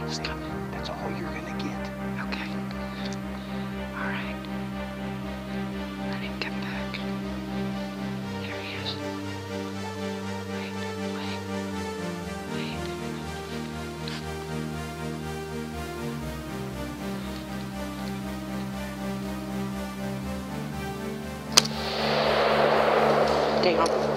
He's coming. That's all you're gonna get. Okay. All right. Let him come back. There he is. Wait. Damn.